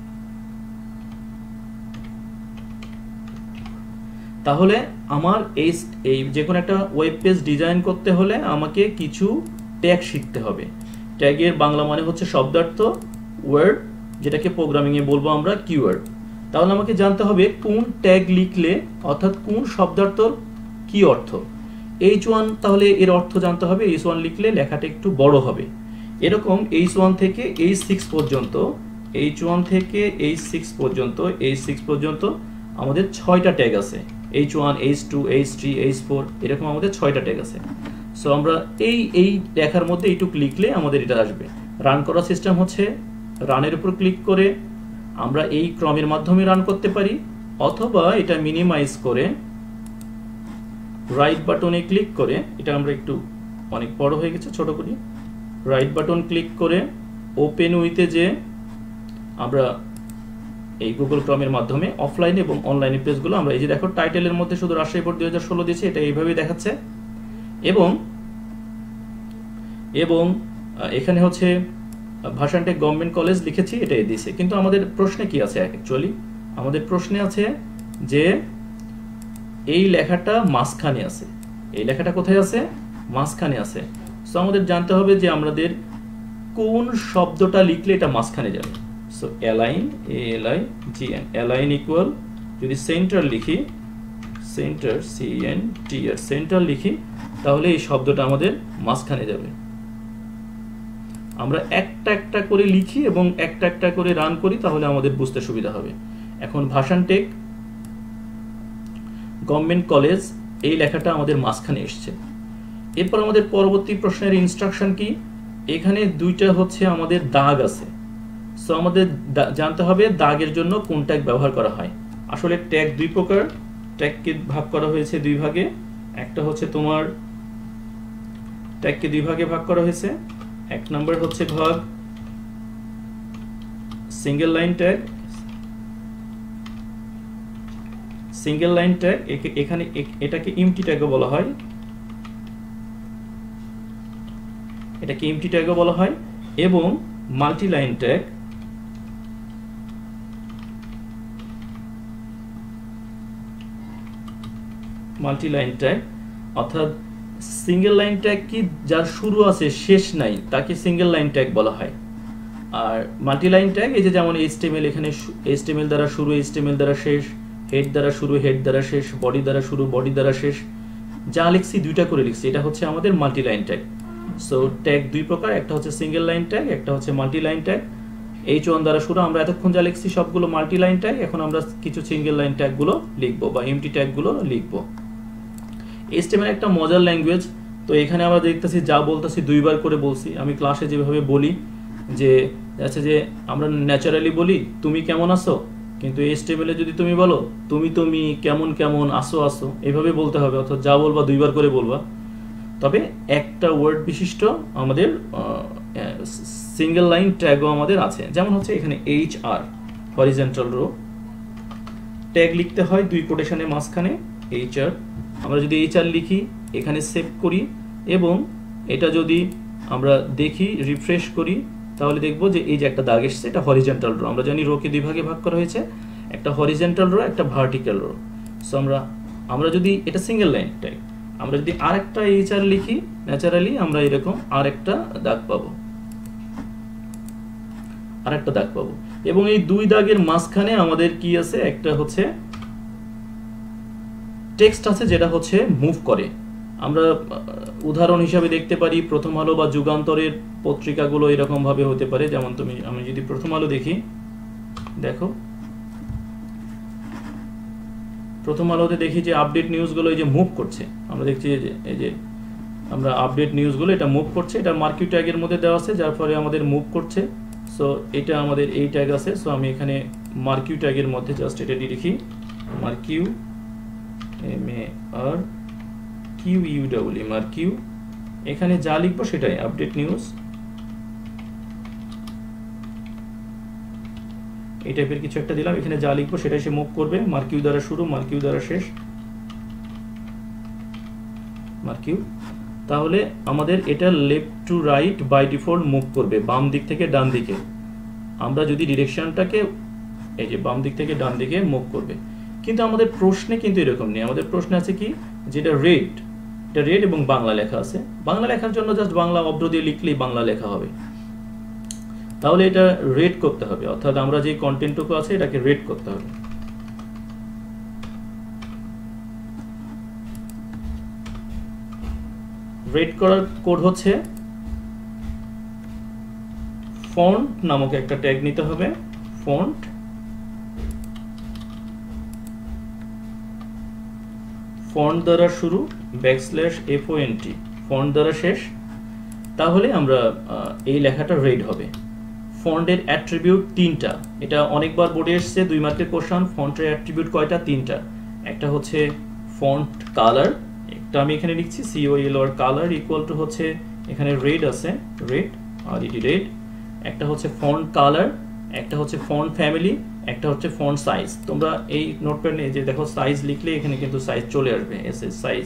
তাহলে আমার এই এই যে কোনো একটা ওয়েব পেজ ডিজাইন করতে হলে আমাকে কিছু ট্যাগ শিখতে হবে। ট্যাগের বাংলা মানে হচ্ছে শব্দার্থ, ওয়ার্ড, যেটাকে প্রোগ্রামিংয়ে বলবো আমরা কিওয়ার্ড। তাহলে আমাকে জানতে হবে কোন ট্যাগ লিখলে অর্থাৎ কোন শব্দার্থর কি অর্থ। এইচ ওয়ান, তাহলে এর অর্থ জানতে হবে। এইচ ওয়ান লিখলে লেখাটা একটু বড় হবে। এরকম এইচ ওয়ান থেকে এইচ সিক্স পর্যন্ত, এইচ ওয়ান থেকে এইচ সিক্স পর্যন্ত, এইচ সিক্স পর্যন্ত আমাদের ছয়টা ট্যাগ আছে। H one, H two, H three, H four, এরকম আমাদের ছয়টা ট্যাগ আছে। সো আমরা এই এই লেখার মধ্যে এইটুকু লিখলে আমাদের এটা আসবে। রান করার সিস্টেম হচ্ছে রানের উপর ক্লিক করে আমরা এই ক্রমের মাধ্যমে রান করতে পারি, অথবা এটা মিনিমাইজ করে রাইট বাটনে ক্লিক করে, এটা আমরা একটু অনেক বড় হয়ে গেছে, ছোট করি, রাইট বাটন ক্লিক করে ওপেন উইথে যে আমরা এই গুগল ক্রমের মাধ্যমে অফলাইন এবং অনলাইনে পেজগুলো আমরা, এই যে দেখো টাইটেলের মধ্যে শুধু রাজশাহী বোর্ড দুই হাজার ষোলো দিয়েছে, এটা এইভাবেই দেখাচ্ছে। এবং এবং এখানে হচ্ছে ভাষানটেক গভর্নমেন্ট কলেজ লিখেছি, এটাই দিয়েছে। কিন্তু আমাদের প্রশ্নে কি আছে অ্যাকচুয়ালি? আমাদের প্রশ্নে আছে যে এই লেখাটা মাঝখানে আছে। এই লেখাটা কোথায় আছে? মাঝখানে আছে। সো আমাদের জানতে হবে যে আমাদের কোন শব্দটা লিখলে এটা মাঝখানে যাবে। So align, A L I G N, align equal, যদি সেন্টার লিখি, center, C N T R, center লিখি, তাহলে এই শব্দটা আমাদের মাঝখানে যাবে। আমরা একটা একটা করে লিখি এবং একটা একটা করে রান করি, তাহলে আমাদের বুঝতে সুবিধা হবে। এখন ভাষানটেক গভর্নমেন্ট কলেজ, এই লেখাটা আমাদের মাঝখানে এসছে। এরপর আমাদের পরবর্তী প্রশ্নের ইনস্ট্রাকশন কি? এখানে দুইটা হচ্ছে আমাদের দাগ আছে। সো আমাদের জানতে হবে দাগের জন্য কোন ট্যাগ ব্যবহার করা হয়। আসলে ট্যাগ দুই প্রকার, ট্যাগকে ভাগ করা হয়েছে দুই ভাগে। একটা হচ্ছে তোমার ট্যাগকে দুই ভাগে ভাগ করা হয়েছে। এক নম্বর হচ্ছে ভাগ single line tag, single line tag, এখানে এটাকে এমটি ট্যাগও বলা হয়, এটাকে এমটি ট্যাগও বলা হয়, এবং multi line tag, multi line tag অর্থাৎ সিঙ্গেল লাইন ট্যাগ কি যার শুরু আছে শেষ নাই তাকে সিঙ্গেল লাইন ট্যাগ বলা হয়। আর মাল্টি লাইন ট্যাগ এই যে যেমন এইচটিএমএল, এখানে এইচটিএমএল দ্বারা শুরু, এইচটিএমএল দ্বারা শেষ, হেড দ্বারা শুরু, হেড দ্বারা শেষ, বডি দ্বারা শুরু, বডি দ্বারা শেষ, যা লিখছি দুইটা করে লিখছি, এটা হচ্ছে আমাদের multi line tag. So tag দুই প্রকার, একটা হচ্ছে সিঙ্গেল লাইন ট্যাগ, একটা হচ্ছে multi line tag. H one দ্বারা শুরু, আমরা এতক্ষণ যা লিখছি সবগুলো মাল্টি লাইন ট্যাগ। এখন আমরা কিছু সিঙ্গেল লাইন ট্যাগগুলো লিখবো বা এমটি ট্যাগগুলো লিখবো। এইচটিএমএল একটা মজার ল্যাঙ্গুয়েজ। তো এখানে আমরা দেখতেছি যা বলতেছি দুইবার করে বলছি। আমি ক্লাসে যেভাবে বলি যে আছে যে আমরা ন্যাচারালি বলি তুমি কেমন আছো, কিন্তু এইচটিএমএল এ যদি তুমি বলো তুমি তুমি কেমন কেমন আসো আসো, এভাবে বলতে হবে, অর্থাৎ যা বলবা দুইবার করে বলবা। তবে একটা ওয়ার্ড বিশিষ্ট আমাদের সিঙ্গেল লাইন ট্যাগও আমাদের আছে, যেমন হচ্ছে এখানে H R, horizontal row, tag লিখতে হয় দুই কোটেশনের মাঝখানে, এইচ আর। আমরা যদি এইচ আর লিখি, এখানে সেভ করি, এবং এটা যদি আমরা দেখি রিফ্রেশ করি, তাহলে দেখবো যে এই যে একটা দাগ এসছে, এটা হরিজন্টাল রো। আমরা জানি রোকে দুই ভাগে ভাগ করা হয়েছে, একটা হরিজন্টাল রো, একটা ভার্টিক্যাল রো। সো আমরা আমরা যদি এটা সিঙ্গেল লাইন ট্যাগ, আমরা যদি আরেকটা এইচ আর লিখি ন্যাচারালি, আমরা এরকম আরেকটা দাগ পাবো, আরেকটা দাগ পাবো। এবং এই দুই দাগের মাঝখানে আমাদের কি আছে, একটা হচ্ছে টেক্সট আছে যেটা হচ্ছে মুভ করে। আমরা উদাহরণ হিসাবে দেখতে পারি প্রথম আলো বা যুগান্তরের পত্রিকাগুলো এরকম ভাবে হতে পারে। যেমন তুমি আমি যদি প্রথম আলো দেখি, দেখো প্রথম আলোতে দেখি যে আপডেট নিউজগুলো এই যে মুভ করছে, আমরা দেখছি যে এই যে আমরা আপডেট নিউজগুলো এটা মুভ করছে, এটা মার্কিউ ট্যাগের মধ্যে দেওয়া আছে যার ফলে আমাদের মুভ করছে। সো এটা আমাদের এই ট্যাগ আছে, সো আমি এখানে মার্কিউ ট্যাগের মধ্যে জাস্ট এটা দিয়ে লিখি marquee, M A R Q U double E, marquee. এখানে যা লিখবো সেটাই আপডেট নিউজ, এই টাইপের কিছু একটা দিলাম, এখানে যা লিখবো সেটাই সে মুভ করবে। মার্কিউ দ্বারা শুরু, মার্কিউ দ্বারা শেষ, মার্কিউ। তাহলে আমাদের এটা left to right by default move করবে, বাম দিক থেকে ডান দিকে। আমরা যদি ডিরেকশনটাকে এই যে বাম দিক থেকে ডান দিকে মুভ করবে, কিন্তু আমাদের প্রশ্নে কিন্তু এরকম নেই। আমাদের প্রশ্নে আছে কি, যেটা রেড, এটা রেড এবং বাংলা লেখা আছে। বাংলা লেখার জন্য জাস্ট বাংলা অব্র দিয়ে লিখলেই বাংলা লেখা হবে। তাহলে এটা রেড করতে হবে, অর্থাৎ আমরা যে কন্টেন্টটুকু আছে এটাকে রেড করতে হবে। রেড করার কোড হচ্ছে ফন্ট নামক একটা ট্যাগ নিতে হবে, ফন্ট। ফন্ট দ্বারা শুরু, backslash F O N T, font দ্বারা শেষ। তাহলে আমরা এই লেখাটা রেড হবে। ফন্টের অ্যাট্রিবিউট তিনটা, এটা অনেকবার বোর্ডে এসছে, দুই মার্কের কোশ্চেন। ফন্টের অ্যাট্রিবিউট কয়টা? তিনটা। একটা হচ্ছে ফন্ট কালার, একটা আমি এখানে লিখছি C O L R colour equal to হচ্ছে এখানে রেড আছে, রেড আর এটি রেড। একটা হচ্ছে ফন্ট কালার, একটা হচ্ছে ফন্ট ফ্যামিলি, একটা হচ্ছে ফন্ট সাইজ। তোমরা এই নোটপ্যাড নিয়ে যে দেখো সাইজ লিখলে এখানে কিন্তু সাইজ চলে আসবে, এস এস সাইজ।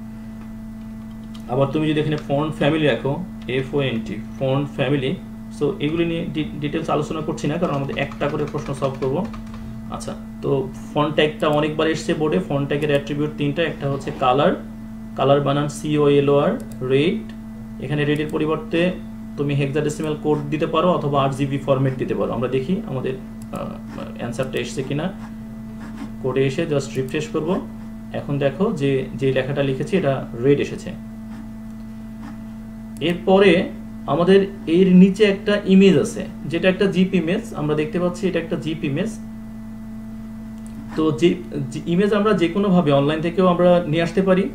আবার তুমি যদি এখানে ফন্ট ফ্যামিলি রাখো, F O N T, font family. So এগুলি নিয়ে ডিটেলস আলোচনা করছি না, কারণ আমাদের একটা করে প্রশ্ন সলভ করব। আচ্ছা, তো ফন্ট ট্যাগটা অনেকবার এসছে বোর্ডে। ফন্ট ট্যাগের অ্যাট্রিবিউট তিনটা, একটা হচ্ছে কালার, কালার বানান C O L O R, red. এখানে রেডের পরিবর্তে তুমি হেক্সাডেসিমাল কোড দিতে পারো অথবা আট জিবি ফরম্যাট দিতে পারো। আমরা দেখি আমাদের অ্যান্সারটা এসছে কিনা। কোডে এসে জাস্ট রিফ্রেশ করব। এখন দেখো যে যে লেখাটা লিখেছি এটা রেড এসেছে। এরপরে আমাদের এর নিচে একটা ইমেজ আছে, যেটা একটা জিপ ইমেজ। আমরা দেখতে পাচ্ছি এটা একটা জিপ ইমেজ। তো যে ইমেজ আমরা যে কোনো ভাবে অনলাইন থেকেও আমরা নিয়ে আসতে পারি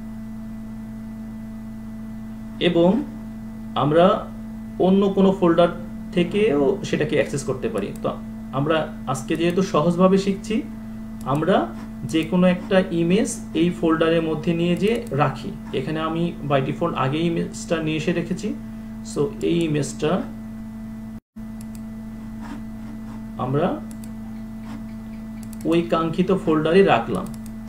এবং আমরা অন্য কোনো ফোল্ডার থেকেও সেটাকে অ্যাক্সেস করতে পারি। তো আমরা আজকে যেহেতু সহজভাবে শিখছি, আমরা যে কোনো একটা ইমেজ এই ফোল্ডারের মধ্যে নিয়ে যে রাখি। এখানে আমি বাই ডিফল্ট আগে ইমেজটা নিয়ে এসে রেখেছি। সো এই ইমেজটা আমরা ওই কাঙ্ক্ষিত ফোল্ডারে রাখলাম।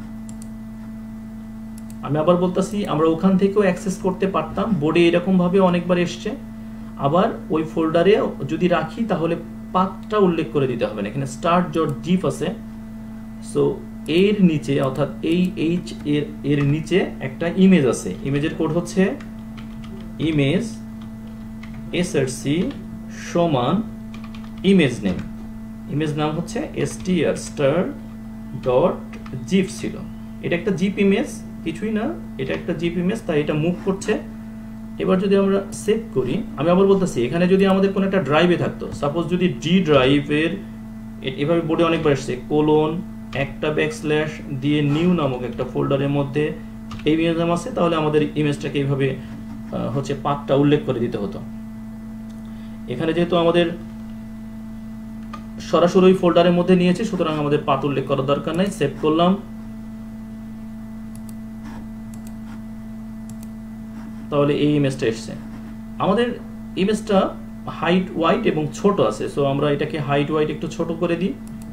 আমি আবার বলতেছি, আমরা ওখান থেকেও অ্যাক্সেস করতে পারতাম, বোর্ডে এরকম ভাবে অনেকবার এসছে। আবার ওই ফোল্ডারে যদি রাখি তাহলে পাথটা উল্লেখ করে দিতে হবে না। এখানে স্টার্ট ডট জিপ আছে। সো এর নিচে অর্থাৎ এই এইচ এর এর নিচে একটা ইমেজ আছে। ইমেজের কোড হচ্ছে ইমেজ এসআরসি সমান ইমেজ নেম। ইমেজ নাম হচ্ছে এসটিআর স্টার ডট জিপ ছিল। এটা একটা জিপ ইমেজ, কিছুই না, এটা একটা জিপ ইমেজ, তাই এটা মুভ করছে। এবার যদি আমরা সেভ করি, আমি আবার বলতেছি এখানে যদি আমাদের কোনো একটা ড্রাইভে থাকতো, সাপোজ যদি ডি ড্রাইভের এভাবে বোর্ডে অনেকবার আসছে কোলন একটা ব্যাকস্ল্যাশ দিয়ে নিউ নামক একটা ফোল্ডারের মধ্যে এই ইমেজ নাম আছে, তাহলে আমাদের ইমেজটাকে এইভাবে হচ্ছে পাথটা উল্লেখ করে দিতে হতো। এখানে যেহেতু আমাদের সরাসরি ওই ফোল্ডারের মধ্যে নিয়েছে, সুতরাং আমাদের পাথ উল্লেখ করার দরকার নাই। সেভ করলাম, তাহলে এই ইমেজটা এসছে। আমাদের ইমেজটা হাইট ওয়াইট এবং ছোট আছে, সো আমরা এটাকে হাইট ওয়াইট একটু ছোট করে দিই।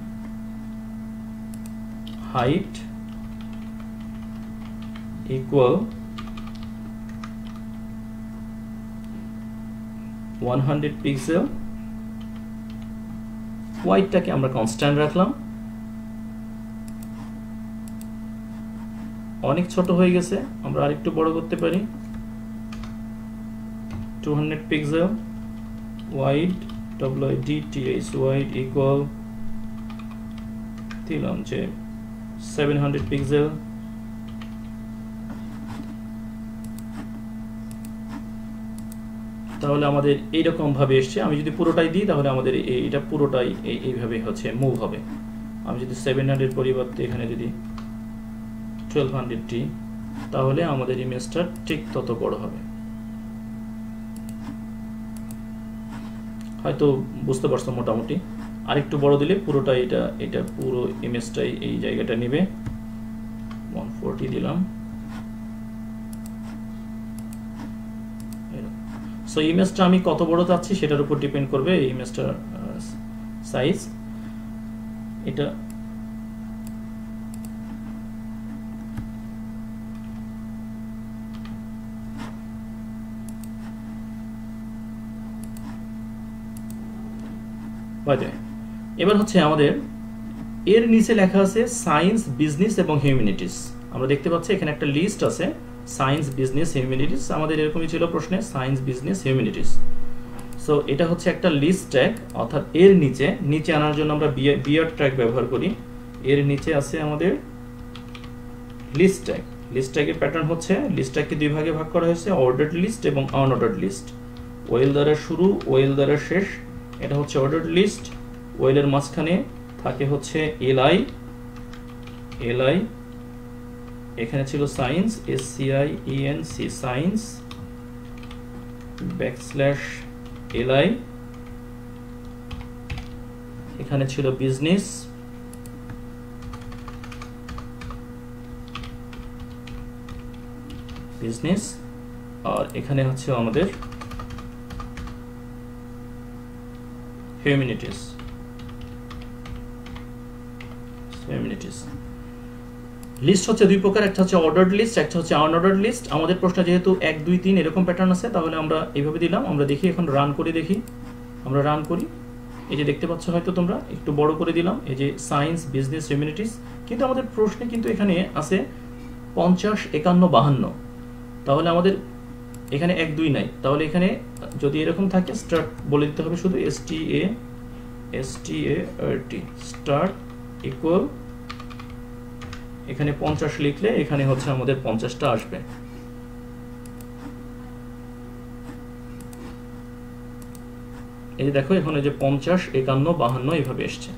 Height equal one hundred pixel. ওয়াইটটাকে আমরা কনস্ট্যান্ট রাখলাম। অনেক ছোট হয়ে গেছে, আমরা আরেকটু বড় করতে পারি। Two hundred pixel wide W I D T H wide equal দিলাম যে সেভেন হান্ড্রেড পিক্সেল। তাহলে আমাদের এইরকম ভাবে এসছে। আমি যদি পুরোটাই দিই তাহলে আমাদের এটা পুরোটাই এইভাবে হচ্ছে মুভ হবে। আমি যদি সেভেন হান্ড্রেড পরিবর্তে এখানে যদি টুয়েলভ হান্ড্রেড টি, তাহলে আমাদের ইমেজটা ঠিক তত বড় হবে। হয়তো বুঝতে পারছো মোটামুটি। আরেকটু বড় দিলে পুরোটা এটা এটা পুরো ইমেজটাই এই জায়গাটা নেবে। ওয়ান ফোরটি দিলাম। সো ইমেজটা আমি কত বড় চাচ্ছি সেটার উপর ডিপেন্ড করবে এই ইমেজটার সাইজ। এটা এবার হচ্ছে আমাদের এর নিচে লেখা আছে সায়েন্স, বিজনেস এবং হিউম্যানিটিস। আমরা দেখতে পাচ্ছি এখানে একটা লিস্ট আছে সায়েন্স, বিজনেস, হিউম্যানিটিস। আমাদের এরকমই ছিল প্রশ্নে, সায়েন্স, বিজনেস, হিউম্যানিটিস। সো এটা হচ্ছে একটা লিস্ট ট্যাগ, অর্থাৎ এর নিচে নিচে আনার জন্য আমরা বিয়ার ট্যাগ ব্যবহার করি। এর নিচে আছে আমাদের লিস্ট ট্যাগ। লিস্ট ট্যাগের প্যাটার্ন হচ্ছে লিস্ট ট্যাগকে দুই ভাগে ভাগ করা হয়েছে, অর্ডার্ড লিস্ট এবং আনঅর্ডার্ড লিস্ট। ওয়েল দ্বারা শুরু, ওয়েল দ্বারা শেষ, এটা হচ্ছে অর্ডার্ড লিস্ট। ওয়েলের মাঝখানে থাকে হচ্ছে এলআই, এলআই এখানে ছিল science, S C I E N C, science backslash LI, এখানে ছিল বিজনেস, বিজনেস, আর এখানে হচ্ছে আমাদের হিউম্যানিটিস, হিউম্যানিটিস। লিস্ট হচ্ছে দুই প্রকার, একটা হচ্ছে অর্ডার্ড লিস্ট, একটা হচ্ছে আনঅর্ডার্ড লিস্ট। আমাদের প্রশ্ন যেহেতু এক দুই তিন এরকম প্যাটার্ন আছে, তাহলে আমরা এইভাবে দিলাম। আমরা দেখি এখন রান করে দেখি, আমরা রান করি। এই যে দেখতে পাচ্ছ হয়তো তোমরা, একটু বড় করে দিলাম, এই যে সায়েন্স, বিজনেস, হিউম্যানিটিস। কিন্তু আমাদের প্রশ্নে কিন্তু এখানে আছে পঞ্চাশ, একান্ন, বাহান্ন। তাহলে আমাদের এখানে এক দুই নাই, তাহলে এখানে যদি এরকম থাকে স্টার্ট বলে দিতে হবে শুধু S T A S T A R T, start equal, এখানে পঞ্চাশ লিখলে এখানে হচ্ছে আমাদের পঞ্চাশটা আসবে। এই যে দেখো এখানে যে পঞ্চাশ, একান্ন, বাহান্ন এভাবে এসছে।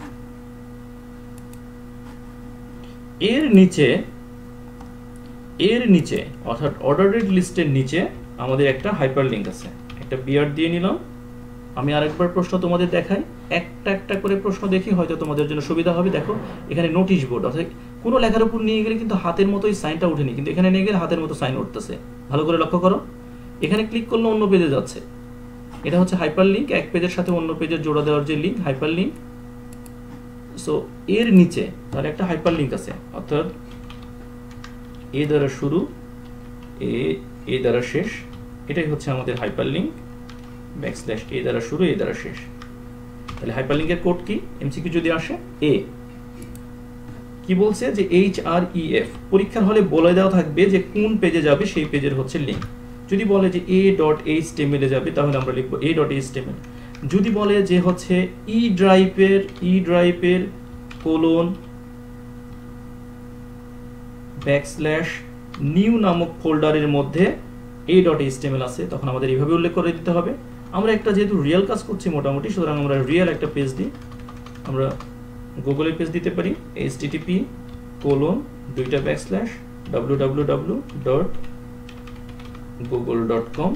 এর নিচে এর নিচে অর্থাৎ অর্ডারেড লিস্টের নিচে আমাদের একটা হাইপারলিংক আছে। একটা বিয়ার দিয়ে নিলাম। আমি আরেকবার প্রশ্ন তোমাদের দেখাই, একটা একটা করে প্রশ্ন দেখি, হয়তো তোমাদের জন্য সুবিধা হবে। দেখো এখানে নোটিশ বোর্ড, অর্থাৎ কোনো লেখার উপর নিয়ে গেলে কিন্তু হাতের মতোই সাইনটা উঠেনি, কিন্তু এখানে নিয়ে গেলে হাতের মতো সাইন উঠতেছে। ভালো করে লক্ষ্য করো, এখানে ক্লিক করলে অন্য পেজে যাচ্ছে। এটা হচ্ছে হাইপারলিংক, এক পেজের সাথে অন্য পেজের জোড়া দেওয়ার যে লিঙ্ক, হাইপারলিংক। সো এর নিচে তার একটা হাইপারলিংক আছে, অর্থাৎ এ দ্বারা শুরু, এ এ দ্বারা শেষ, এটাই হচ্ছে আমাদের হাইপারলিংক। ব্যাকস্ল্যাশ এ দ্বারা শুরু, এ দ্বারা শেষ। তাহলে হাইপারলিংকের কোড কি? এমসিকিউ যদি আসে, এ কি বলছে যে এইচ আর ই এফ, পরীক্ষার হলে বলে দেওয়া থাকবে যে কোন পেজে যাবে, সেই পেজের হচ্ছে লিঙ্ক। যদি বলে যে এ ডট এইচ টেমেলে যাবে, তাহলে আমরা লিখবো এ ডট এইচ টেমেল। যদি বলে যে হচ্ছে ই ড্রাইভের ই ড্রাইভের কোলন ব্যাকস্ল্যাশ নিউ নামক ফোল্ডারের মধ্যে এ ডট এইচ টেমেল আছে, তখন আমাদের এইভাবে উল্লেখ করে দিতে হবে। আমরা একটা যেহেতু রিয়েল কাজ করছি মোটামুটি, সুতরাং আমরা রিয়েল একটা পেজ দিই। আমরা গুগলের পেজ দিতে পারি, H T T P colon দুইটা backslash W W W dot Google dot com.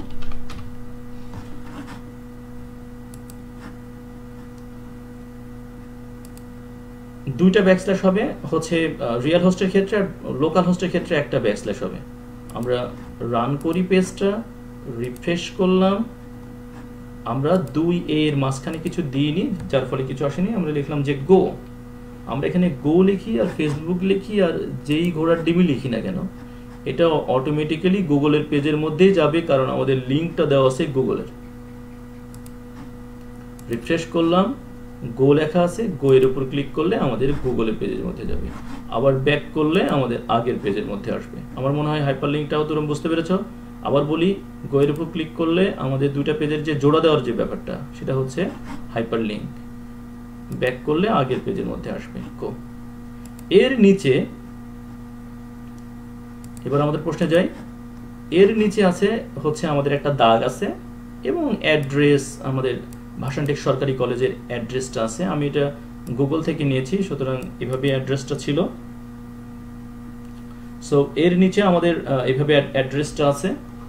দুইটা ব্যাকস্ল্যাশ হবে হচ্ছে রিয়েল হোস্টের ক্ষেত্রে, আর লোকাল হোস্টের ক্ষেত্রে একটা ব্যাকস্ল্যাশ হবে। আমরা রান করি পেজটা, রিফ্রেশ করলাম, আমরা দুই এর মাঝখানে কিছু দিইনি, যার ফলে কিছু আসেনি। আমরা লিখলাম যে গো, আমরা এখানে গো লিখি আর ফেসবুক লিখি আর যেই ঘোড়ার ডিমি লিখি না কেন, এটা অটোমেটিক্যালি গুগলের পেজের মধ্যেই যাবে, কারণ আমাদের লিঙ্কটা দেওয়া আছে গুগলের। রিফ্রেশ করলাম, গো লেখা আছে, গো এর উপর ক্লিক করলে আমাদের গুগলের পেজের মধ্যে যাবে। আবার ব্যাক করলে আমাদের আগের পেজের মধ্যে আসবে। আমার মনে হয় হাইপার লিঙ্কটাও তোমরা বুঝতে পেরেছো। আবার বলি, গো এর উপর ক্লিক করলে আমাদের দুইটা পেজের যে জোড়া দেওয়ার যে ব্যাপারটা, সেটা হচ্ছে হাইপার লিঙ্ক। ব্যাক করলে আগের পেজের মধ্যে আসবে। গো এর নিচে, এবার আমাদের প্রশ্নে যাই। এর নিচে আছে হচ্ছে আমাদের একটা দাগ আছে এবং অ্যাড্রেস, আমাদের ভাষানটেক সরকারি কলেজের অ্যাড্রেসটা আছে। আমি এটা গুগল থেকে নিয়েছি, সুতরাং এভাবে অ্যাড্রেসটা ছিল। সো এর নিচে আমাদের এইভাবে অ্যাড্রেসটা আছে।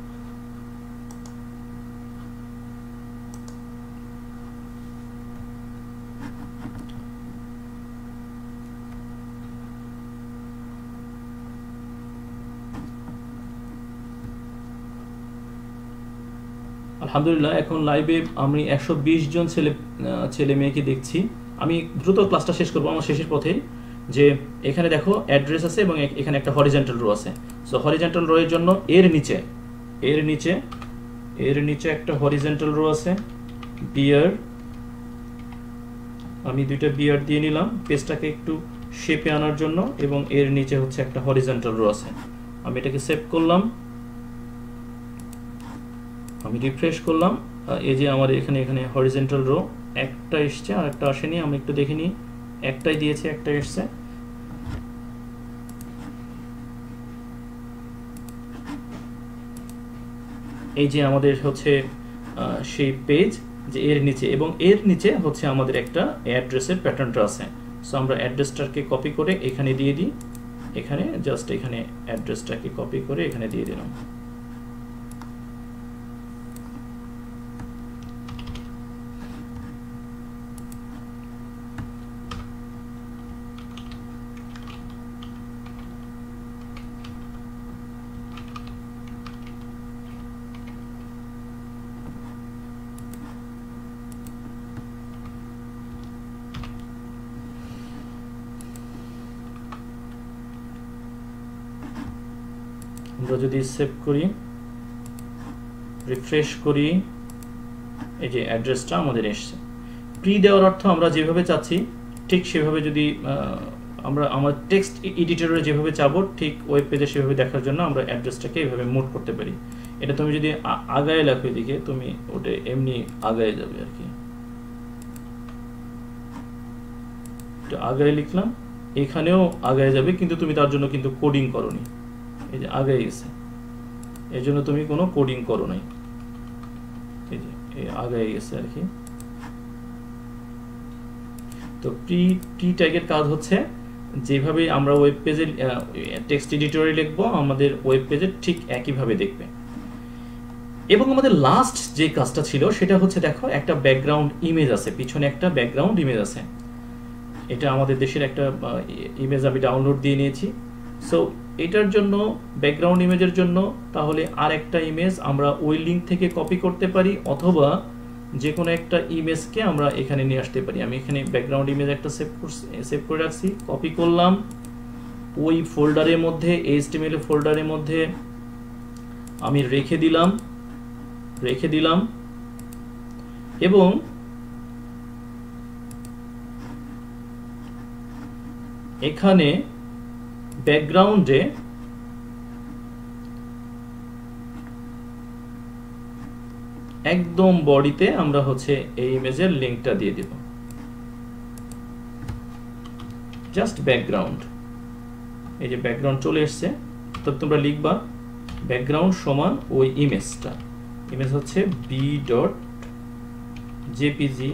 আলহামদুলিল্লাহ এখন লাইভে আমি একশো বিশ জন ছেলে ছেলে মেয়েকে দেখছি। আমি দ্রুত ক্লাসটা শেষ করবো আমার শেষের পথে। যে এখানে দেখো অ্যাড্রেস আছে এবং এখানে একটা হরিজন্টাল রো আছে। সো হরিজন্টাল রো এর জন্য এর নিচে এর নিচে এর নিচে একটা হরিজন্টাল রো আছে, বিয়ার। আমি দুইটা বিয়ার দিয়ে নিলাম পেজটাকে একটু শেপে আনার জন্য, এবং এর নিচে হচ্ছে একটা হরিজন্টাল রো আছে। আমি এটাকে সেভ করলাম, আমি রিফ্রেশ করলাম। এই যে আমার এখানে এখানে হরিজন্টাল রো একটা এসছে আর একটা আসেনি। আমি একটু দেখে নিই, একটাই দিয়েছে, একটা এসছে। এই যে আমাদের হচ্ছে সেই পেজ যে এর নিচে, এবং এর নিচে হচ্ছে আমাদের একটা অ্যাড্রেসের প্যাটার্নটা আছে। সো আমরা অ্যাড্রেসটাকে কপি করে এখানে দিয়ে দিই, এখানে জাস্ট এখানে অ্যাড্রেসটাকে কপি করে এখানে দিয়ে দিলাম। আমরা যদি সেভ করি, রিফ্রেশ করি, এই যে অ্যাড্রেসটা আমাদের এসছে। প্রি দেওয়ার অর্থ আমরা যেভাবে চাচ্ছি ঠিক সেভাবে, যদি আমরা আমার টেক্সট এডিটরে যেভাবে চাবো ঠিক ওয়েব পেজে সেভাবে দেখার জন্য আমরা অ্যাড্রেসটাকে এইভাবে মুভ করতে পারি। এটা তুমি যদি আগায় লেখো এদিকে, তুমি ওটা এমনি আগায় যাবে আর কি। আগায় লিখলাম, এখানেও আগায় যাবে, কিন্তু তুমি তার জন্য কিন্তু কোডিং করোনি। এই যে আগায় গেছে, এর জন্য তুমি কোনো কোডিং করো নাই। এই যে এই আগায় গেছে আর কি। তো প্রি প্রি ট্যাগের কাজ হচ্ছে যেভাবে আমরা ওয়েব পেজে টেক্সট এডিটরে লিখবো, আমাদের ওয়েব পেজে ঠিক একইভাবে দেখবে। এবং আমাদের লাস্ট যে কাজটা ছিল সেটা হচ্ছে, দেখো একটা ব্যাকগ্রাউন্ড ইমেজ আছে, পিছনে একটা ব্যাকগ্রাউন্ড ইমেজ আছে। এটা আমাদের দেশের একটা ইমেজ আমি ডাউনলোড দিয়ে নিয়েছি। সো এটার জন্য, ব্যাকগ্রাউন্ড ইমেজের জন্য তাহলে আর একটা ইমেজ আমরা ওই লিঙ্ক থেকে কপি করতে পারি, অথবা যে কোনো একটা ইমেজকে আমরা এখানে নিয়ে আসতে পারি। আমি এখানে ব্যাকগ্রাউন্ড ইমেজ একটা সেভ সেভ করে রাখছি, কপি করলাম, ওই ফোল্ডারের মধ্যে, এইচটিএমএল ফোল্ডারের মধ্যে আমি রেখে দিলাম রেখে দিলাম এবং এখানে ব্যাকগ্রাউন্ডে একদম বডিতে আমরা হচ্ছে এই ইমেজের লিংকটা দিয়ে দিব, জাস্ট ব্যাকগ্রাউন্ড। এই যে ব্যাকগ্রাউন্ড চলে এসছে, তো তোমরা লিখবা ব্যাকগ্রাউন্ড সমান ওই ইমেজটা। ইমেজ হচ্ছে বি ডট জেপিজি।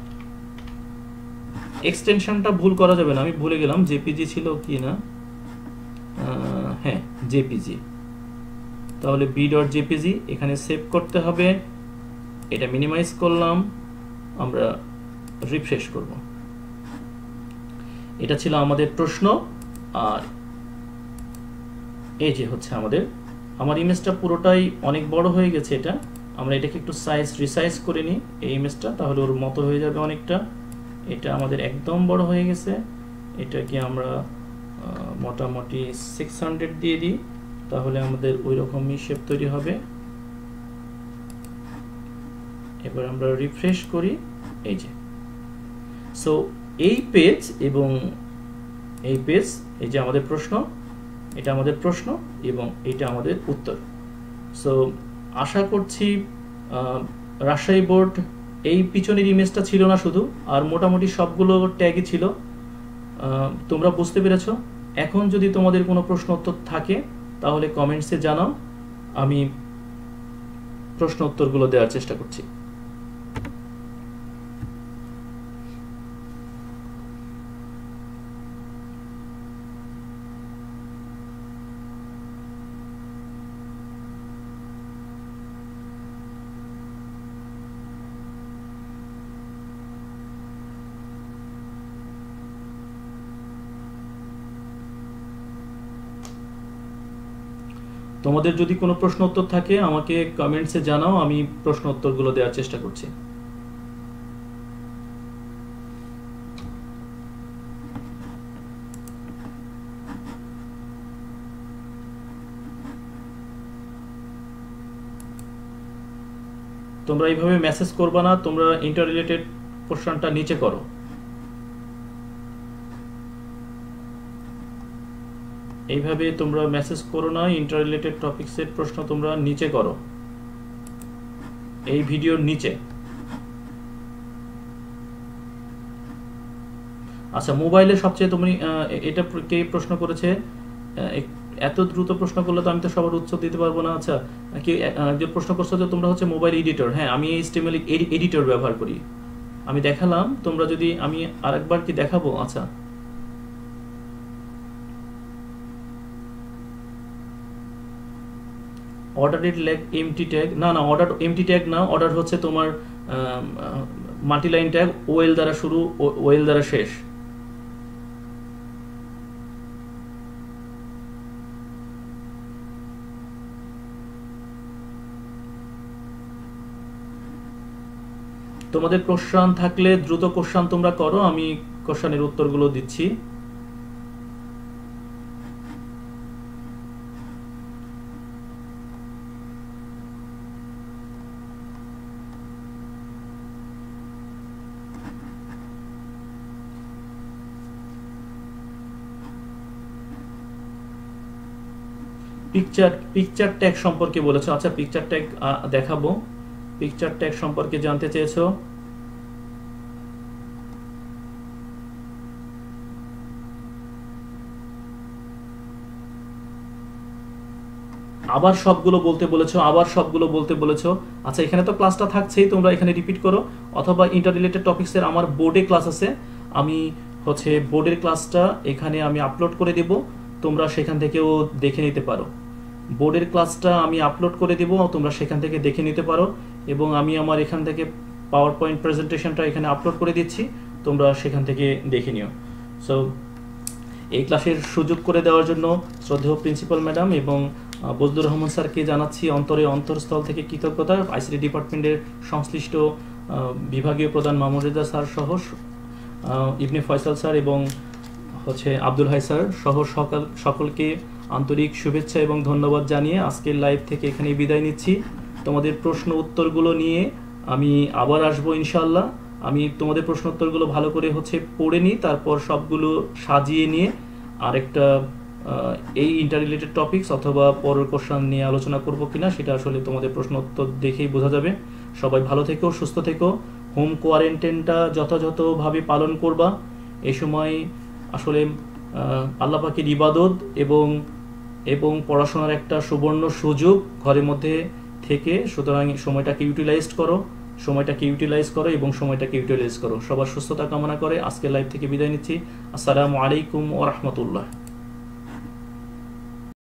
এক্সটেনশনটা ভুল করা যাবে না, আমি ভুলে গেলাম জেপিজি ছিল কি না। হ্যাঁ, জেপিজি। তাহলে বি ডট জেপিজি এখানে সেভ করতে হবে। এটা মিনিমাইজ করলাম, আমরা রিফ্রেশ করব। এটা ছিল আমাদের প্রশ্ন। আর এই যে হচ্ছে আমাদের, আমার ইমেজটা পুরোটাই অনেক বড় হয়ে গেছে। এটা আমরা এটাকে একটু সাইজ রিসাইজ করে নিই এই ইমেজটা, তাহলে ওর মতো হয়ে যাবে অনেকটা। এটা আমাদের একদম বড় হয়ে গেছে, এটাকে আমরা মোটামুটি সিক্স হান্ড্রেড দিয়ে দিই, তাহলে আমাদের ওই রকমই শেপ তৈরি হবে। এবার আমরা রিফ্রেশ করি, এই যে। সো এই পেজ এবং এই পেজ, এই যে আমাদের প্রশ্ন, এটা আমাদের প্রশ্ন এবং এটা আমাদের উত্তর। সো আশা করছি রাজশাহী বোর্ড, এই পিছনের ইমেজটা ছিল না শুধু, আর মোটামুটি সবগুলো ট্যাগই ছিল। তোমরা বুঝতে পেরেছো। এখন যদি তোমাদের কোনো প্রশ্ন উত্তর থাকে তাহলে কমেন্টসে জানাও, আমি প্রশ্ন উত্তরগুলো দেওয়ার চেষ্টা করছি। তোমাদের যদি কোনো প্রশ্ন উত্তর থাকে আমাকে কমেন্টসে জানাও, আমি প্রশ্ন উত্তরগুলো দেওয়ার চেষ্টা করছি। তোমরা এইভাবে মেসেজ করবা না, তোমরা ইন্টার রিলেটেড কোশ্চেনটা নিচে করো। এইভাবে তোমরা মেসেজ করো না, ইন্টার রিলেটেড টপিকসের প্রশ্ন তোমরা নিচে করো, এই ভিডিওর নিচে। আচ্ছা, মোবাইলে সবচেয়ে তুমি এটা কে প্রশ্ন করেছে? এত দ্রুত প্রশ্ন করলে তো আমি তো সবার উত্তর দিতে পারবো না। আচ্ছা, কি যে প্রশ্ন করছো যে তোমরা হচ্ছে মোবাইল এডিটর, হ্যাঁ আমি এই এইচটিএমএল এডিটর ব্যবহার করি, আমি দেখালাম। তোমরা যদি আমি আরেকবার কি দেখাবো? আচ্ছা, অর্ডারেড ল্যাগ এমটি ট্যাগ, না না অর্ডার এমটি ট্যাগ না, অর্ডার হচ্ছে তোমার মাল্টি লাইন ট্যাগ, ওয়েল দ্বারা শুরু, ওয়েল দ্বারা শেষ। তোমাদের কোশ্চেন থাকলে দ্রুত কোশ্চেন তোমরা করো, আমি কোশ্চেনের উত্তরগুলো দিচ্ছি। পিকচার পিকচার ট্যাগ সম্পর্কে বলেছো। আচ্ছা, পিকচার ট্যাগ দেখাবো। পিকচার ট্যাগ সম্পর্কে জানতে চেয়েছো। আবার সবগুলো বলতে বলেছো, আবার সবগুলো বলতে বলেছো। আচ্ছা, এখানে তো ক্লাসটা থাকছেই, তোমরা এখানে রিপিট করো, অথবা ইন্টার রিলেটেড টপিক্সের আমার বোর্ডে ক্লাস আছে, আমি হচ্ছে বোর্ডের ক্লাসটা এখানে আমি আপলোড করে দেব, তোমরা সেখান থেকেও দেখে নিতে পারো। বোর্ডের ক্লাসটা আমি আপলোড করে দেব, তোমরা সেখান থেকে দেখে নিতে পারো, এবং আমি আমার এখান থেকে পাওয়ার পয়েন্ট প্রেজেন্টেশনটা এখানে আপলোড করে দিচ্ছি, তোমরা সেখান থেকে দেখে নিও। সো এই ক্লাসের সুযোগ করে দেওয়ার জন্য শ্রদ্ধেয় প্রিন্সিপাল ম্যাডাম এবং বজলুর রহমান স্যারকে জানাচ্ছি অন্তরে অন্তরস্থল থেকে কৃতজ্ঞতা। আইসিটি ডিপার্টমেন্টের সংশ্লিষ্ট বিভাগীয় প্রধান মামুন রেজা স্যার সহ ইবনে ফয়সাল স্যার এবং হচ্ছে আব্দুল হাই স্যার সহ সকল সকলকে আন্তরিক শুভেচ্ছা এবং ধন্যবাদ জানিয়ে আজকের লাইভ থেকে এখানেই বিদায় নিচ্ছি। তোমাদের প্রশ্ন উত্তরগুলো নিয়ে আমি আবার আসবো ইনশাল্লাহ। আমি তোমাদের প্রশ্ন উত্তরগুলো ভালো করে হচ্ছে পড়ে নিই, তারপর সবগুলো সাজিয়ে নিয়ে আরেকটা এই ইন্টার রিলেটেড টপিকস অথবা পরের কোশ্চেন নিয়ে আলোচনা করব কিনা সেটা আসলে তোমাদের প্রশ্ন উত্তর দেখেই বোঝা যাবে। সবাই ভালো থেকো, সুস্থ থেকো, হোম কোয়ারেন্টাইনটা যথাযথভাবে পালন করবা। এই সময় আসলে আল্লাহ পাকের ইবাদত এবং এবং পড়াশোনার একটা সুবর্ণ সুযোগ ঘরের মধ্যে থেকে, সুতরাং সময়টাকে ইউটিলাইজ করো, সময়টাকে ইউটিলাইজ করো এবং সময়টাকে ইউটিলাইজ করো। সবার সুস্থতা কামনা করে আজকের লাইভ থেকে বিদায় নিচ্ছি। আসসালামু আলাইকুম ওয়া রাহমাতুল্লাহ।